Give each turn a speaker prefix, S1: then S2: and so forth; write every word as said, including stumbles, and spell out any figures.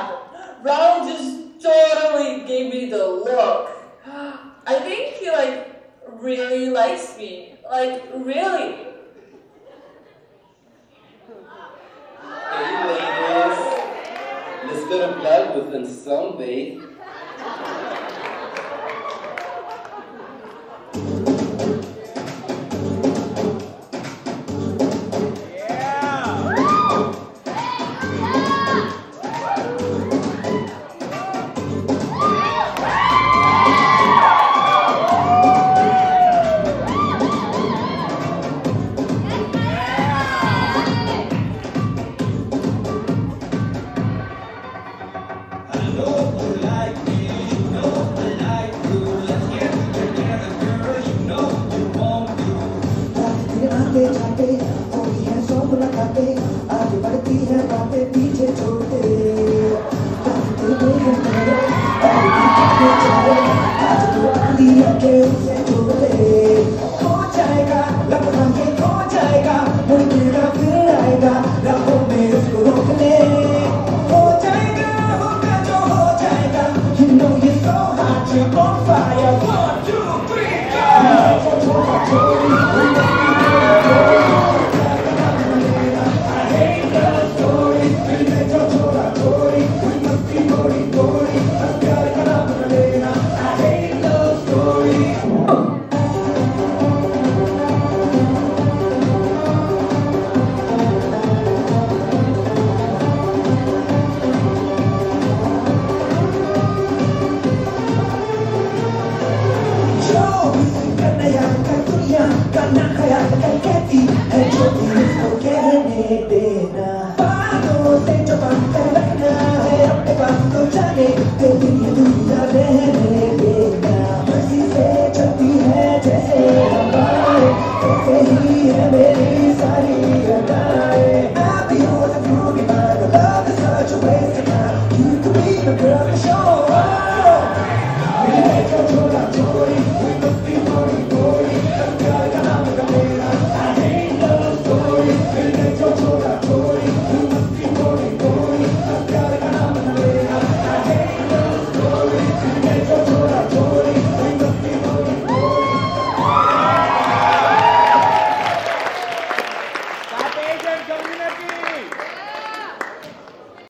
S1: happened. Ronald just totally gave me the look. I think he like really likes me. Like really.
S2: Hey ladies, let's go to Bollywood and sunbathe.
S3: आगे बढ़ती है बातें पीछे छोड़ दे आज तो आंधी आके उसे छोड़ दे खो जाएगा लम्हा ये खो जाएगा मुड़ मेरा फिर आएगा राहों में उसको रोक ले हो जाएगा होगा जो हो जाएगा you know you're so hot you're on fire one two three go छोटा छोरी करना ख्याल कर कहती है जो भी इसको कहने देना बातों से जो बात रखना है अपने पास तो जाने कभी ये दुनिया रहने देना मर्जी से चलती है जैसे हवाएं ऐसे ही है मेरी सारी अदाएं I'll be yours if you be mine the love is such a waste of time you could be the girl to show मेरे को छोड़ा छोड़ी we must be morning glory
S4: community!